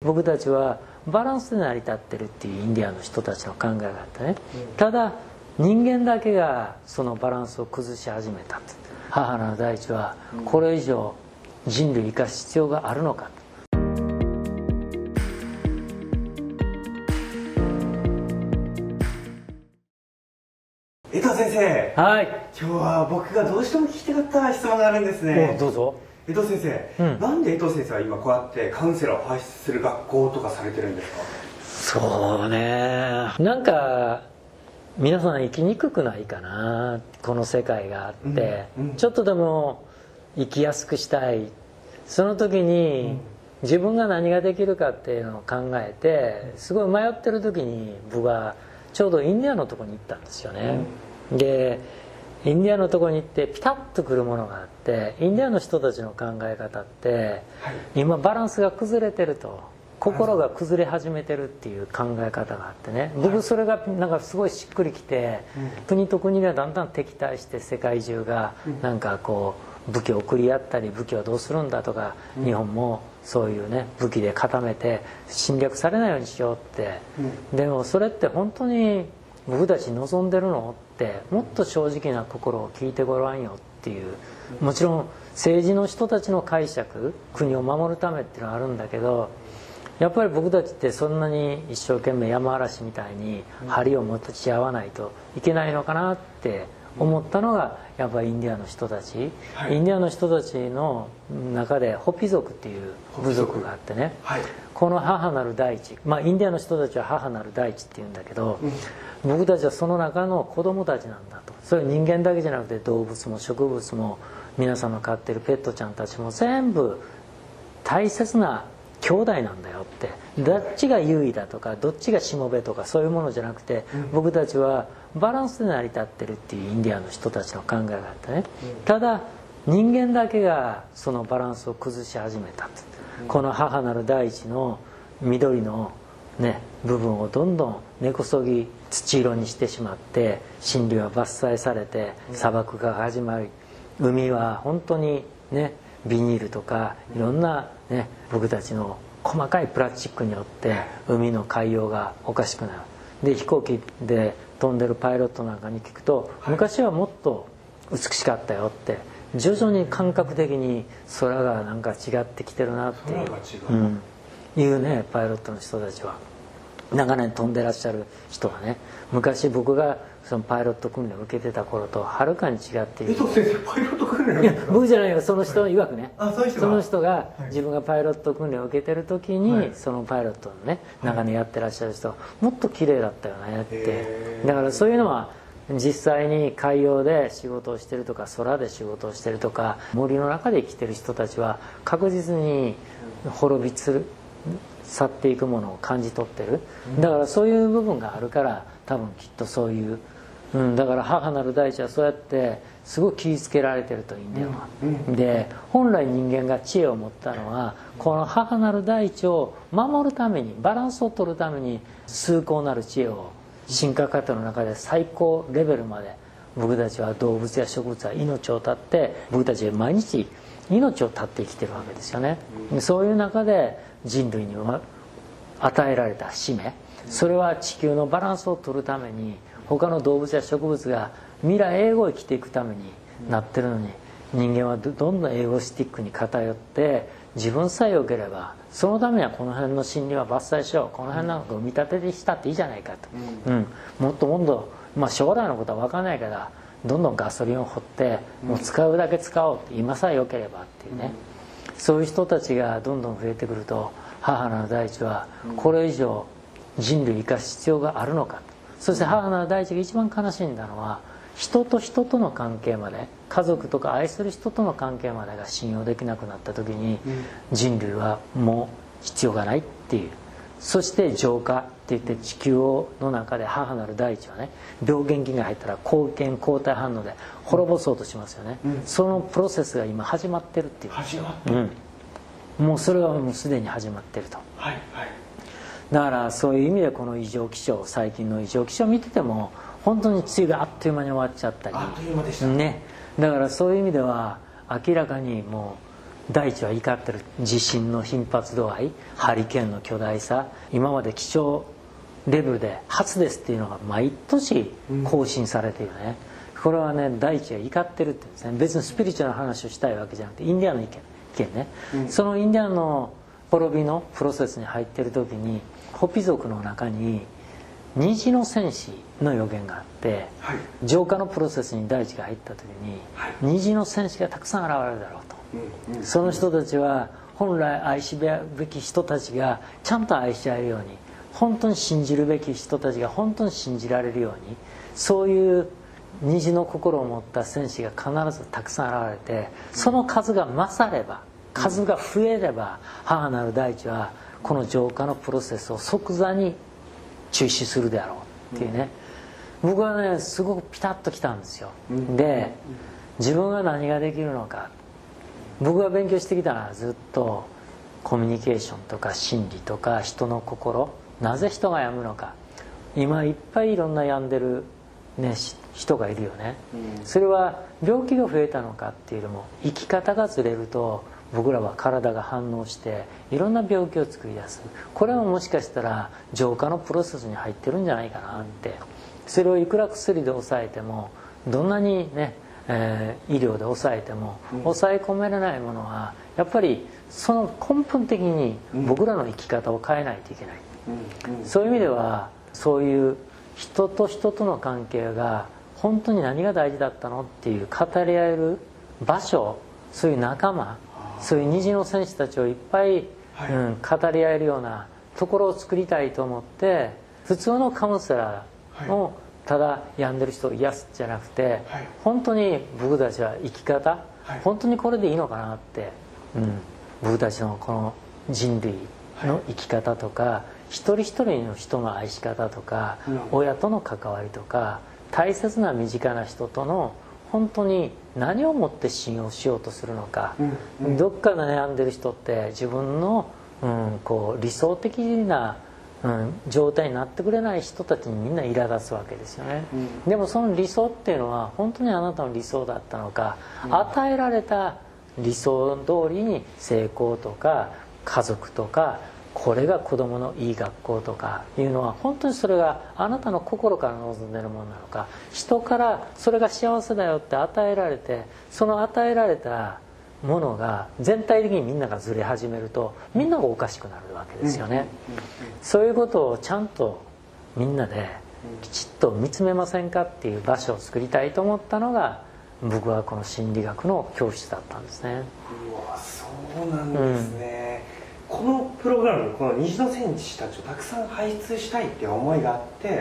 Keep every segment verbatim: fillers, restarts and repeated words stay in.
僕たちはバランスで成り立ってるっていうインディアンの人たちの考えがあってね、ただ人間だけがそのバランスを崩し始めたと。母なる大地はこれ以上人類を生かす必要があるのか。 江藤先生、 はい、 今日は僕がどうしても聞きたかった質問があるんですね。 どうぞ。 江藤先生、うん、なんで江藤先生は今こうやってカウンセラーを輩出する学校とかされてるんですか？ そうね、なんか皆さん生きにくくないかな、この世界があって、うんうん、ちょっとでも生きやすくしたい、その時に自分が何ができるかっていうのを考えてすごい迷ってる時に僕はちょうどインディアのとこに行ったんですよね、うん、でインディアのとこに行ってピタッとくるものがあって、インディアの人たちの考え方って、はい、今バランスが崩れてると、心が崩れ始めてるっていう考え方があってね、僕それがなんかすごいしっくりきて、国と国がだんだん敵対して世界中がなんかこう武器を送り合ったり、武器はどうするんだとか、日本もそういうね武器で固めて侵略されないようにしようって、でもそれって本当に僕たち望んでるのって、もっと正直な心を聞いてごらんよっていう、もちろん政治の人たちの解釈、国を守るためっていうのはあるんだけど、やっぱり僕たちってそんなに一生懸命山嵐みたいに針を持ち合わないといけないのかなって思ったのがやっぱりインディアの人たち、はい、インディアの人たちの中でホピ族っていう部族があってね、はい、この母なる大地、まあインディアの人たちは母なる大地っていうんだけど、うん、僕たちはその中の子供たちなんだと。それは人間だけじゃなくて動物も植物も皆さんの飼ってるペットちゃんたちも全部大切な兄弟なんだよって、どっちが優位だとかどっちがしもべとかそういうものじゃなくて、うん、僕たちはバランスで成り立ってるっていうインディアンの人たちの考えがあってね、うん、ただ人間だけがそのバランスを崩し始めたと、うん、この母なる大地の緑のね部分をどんどん根こそぎ土色にしてしまって、森林は伐採されて砂漠が始まり、海は本当にねビニールとかいろんなね僕たちの細かいプラスチックによって海の海洋がおかしくなる。で飛行機で飛んでるパイロットなんかに聞くと、昔はもっと美しかったよって、徐々に感覚的に空がなんか違ってきてるなっていう、うん、いうねパイロットの人たちは長年飛んでらっしゃる人はね、昔僕がそのパイロット訓練を受けてた頃とはるかに違っている。 江藤先生パイロット訓練？ いや僕じゃないよ、その人の曰くね。 あ、そういう人がその人が自分がパイロット訓練を受けてる時に、はい、そのパイロットのね長年やってらっしゃる人、もっと綺麗だったよねって。だからそういうのは実際に海洋で仕事をしてるとか空で仕事をしてるとか森の中で生きてる人たちは確実に滅びつる去っていくものを感じ取ってる。だからそういう部分があるから多分きっとそういう、うん、だから母なる大地はそうやってすごい気ぃつけられてるといいんだよ、うんうん、で本来人間が知恵を持ったのはこの母なる大地を守るために、バランスを取るために崇高なる知恵を進化過程の中で最高レベルまで僕たちは動物や植物は命を絶って、僕たちは毎日命を絶って生きてるわけですよね。そういう中で人類に与えられた使命、それは地球のバランスを取るために、他の動物や植物が未来永劫生きていくためになってるのに、人間はどんどんエゴスティックに偏って自分さえ良ければ、そのためにはこの辺の森林は伐採しよう、この辺なんか埋め立てでしたっていいじゃないかと、うんうん、もっともっと、まあ、将来のことは分からないからどんどんガソリンを掘ってもう使うだけ使おうって、今さえ良ければっていうね、そういう人たちがどんどん増えてくると、母なる大地はこれ以上人類を生かす必要があるのか。そして母なる大地が一番悲しんだのは、人と人との関係まで、家族とか愛する人との関係までが信用できなくなった時に、人類はもう必要がないっていう。そして浄化って言って地球の中で母なる大地はね、病原菌が入ったら抗原抗体反応で滅ぼそうとしますよね、うん、そのプロセスが今始まってるっていう。 始まってる、 うん、もうそれはもうすでに始まってると。 はいはい。 だからそういう意味でこの異常気象、最近の異常気象を見てても本当に梅雨があっという間に終わっちゃったり、 あっという間でしたね。だからそういう意味では明らかにもう大地は怒ってる。地震の頻発度合い、ハリケーンの巨大さ、今まで気象レベルで初ですっていうのが毎年更新されているね、うん、これはね大地が怒ってるって言うんですね。別にスピリチュアルな話をしたいわけじゃなくてインディアンの意見意見ね、うん、そのインディアンの滅びのプロセスに入っている時にホピ族の中に虹の戦士の予言があって、はい、浄化のプロセスに大地が入った時に、はい、虹の戦士がたくさん現れるだろうと、うんうん、その人たちは本来愛しべき人たちがちゃんと愛し合えるように、本当に信じるべき人たちが本当に信じられるように、そういう虹の心を持った戦士が必ずたくさん現れて、その数が勝れば、数が増えれば、母なる大地はこの浄化のプロセスを即座に中止するであろうっていうね、僕はねすごくピタッときたんですよ。で、自分が何ができるのか、僕が勉強してきたのはずっとコミュニケーションとか心理とか人の心、なぜ人が病むのか。今いっぱいいろんな病んでる、ね、人がいるよね、うん、それは病気が増えたのかっていうよりも生き方がずれると僕らは体が反応していろんな病気を作り出す。これはもしかしたら浄化のプロセスに入ってるんじゃないかなって。それをいくら薬で抑えてもどんなにね、えー、医療で抑えても抑え込めれないものはやっぱりその根本的に僕らの生き方を変えないといけない。そういう意味ではそういう人と人との関係が本当に何が大事だったのっていう語り合える場所、そういう仲間、そういう虹の戦士たちをいっぱい、はい、うん、語り合えるようなところを作りたいと思って、普通のカウンセラーをただ病んでる人を癒すじゃなくて、はい、本当に僕たちは生き方、はい、本当にこれでいいのかなって、うん、僕たちのこの人類の生き方とか、はい、一人一人の人の愛し方とか、うん、親との関わりとか、大切な身近な人との本当に何をもって信用しようとするのか、うんうん、どっかで悩んでる人って自分の、うん、こう理想的な、うん、状態になってくれない人たちにみんな苛立つわけですよね、うん、でもその理想っていうのは本当にあなたの理想だったのか、うん、与えられた理想通りに成功とか家族とかこれが子供のいい学校とかいうのは本当にそれがあなたの心から望んでるものなのか、人からそれが幸せだよって与えられて、その与えられたものが全体的にみんながずれ始めるとみんながおかしくなるわけですよね。そういうことをちゃんとみんなできちっと見つめませんかっていう場所を作りたいと思ったのが僕はこの心理学の教室だったんですね。 うわ、そうなんですね、うん、このプログラム、この虹の戦士たちをたくさん輩出したいっていう思いがあって、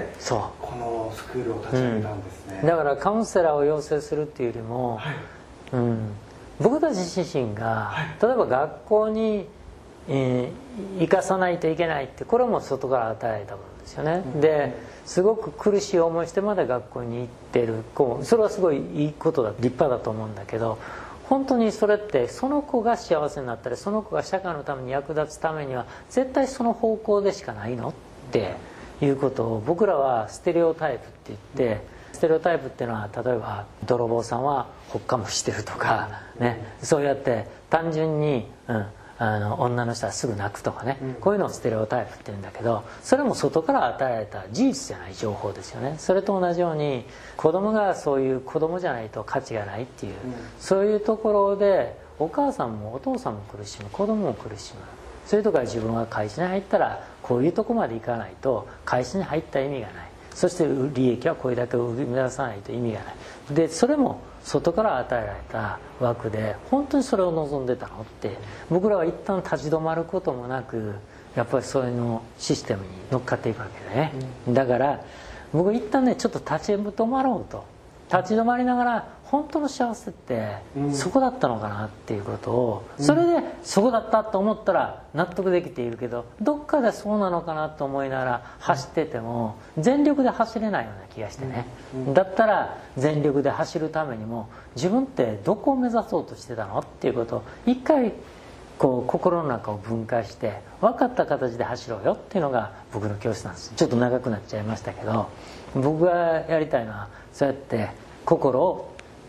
そうこのスクールを立ち上げたんですね、 うん、だからカウンセラーを養成するっていうよりも、はい、うん、僕たち自身が、はい、例えば学校に、えー、行かさないといけないって、これも外から与えられたものですよね、うん、ですごく苦しい思いしてまで学校に行ってる子、それはすごいいいことだ、立派だと思うんだけど、本当にそれってその子が幸せになったりその子が社会のために役立つためには絶対その方向でしかないのっていうことを僕らはステレオタイプって言って、ステレオタイプっていうのは例えば泥棒さんはほっかむしてるとかね、そうやって単純に、うん、あの女の人はすぐ泣くとかね、こういうのをステレオタイプって言うんだけど、それも外から与えられた事実じゃない情報ですよね。それと同じように子供がそういう子供じゃないと価値がないっていう、うん、そういうところでお母さんもお父さんも苦しむ、子供も苦しむ。そういうところから自分が会社に入ったらこういうとこまで行かないと会社に入った意味がない、そして利益はこれだけ生み出さないと意味がない。でそれも外から与えられた枠で本当にそれを望んでたのって、僕らは一旦立ち止まることもなくやっぱりそういうのシステムに乗っかっていくわけでね、うん、だから僕一旦ねちょっと立ち止まろうと、立ち止まりながら本当の幸せってそこだったのかなっていうことを、それでそこだったと思ったら納得できているけど、どっかでそうなのかなと思いながら走ってても全力で走れないような気がしてね、だったら全力で走るためにも自分ってどこを目指そうとしてたのっていうことを一回こう心の中を分解して分かった形で走ろうよっていうのが僕の教室なんです。ちょっと長くなっちゃいましたけど、僕がやりたいのはそうやって心を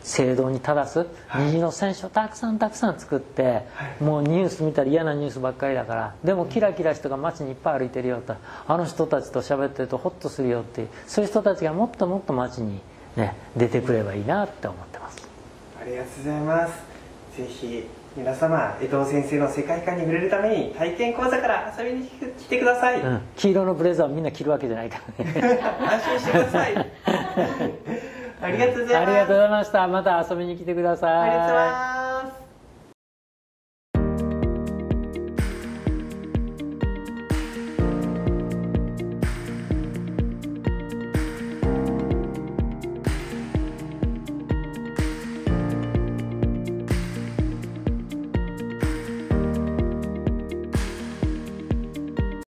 正道に正す虹の戦士をたくさんたくさん作って、もうニュース見たら嫌なニュースばっかりだから、でもキラキラ人が街にいっぱい歩いてるよと、あの人たちと喋ってるとホッとするよっていう、そういう人たちがもっともっと街に、ね、出てくればいいなって思ってます。 ありがとうございます。ぜひ皆様、江藤先生の世界観に触れるために体験講座から遊びに来てください。うん、 黄色のブレザーをみんな着るわけじゃないからね安心してくださいありがとうございます。 ありがとうございました。また遊びに来てください。 ありがとうございます。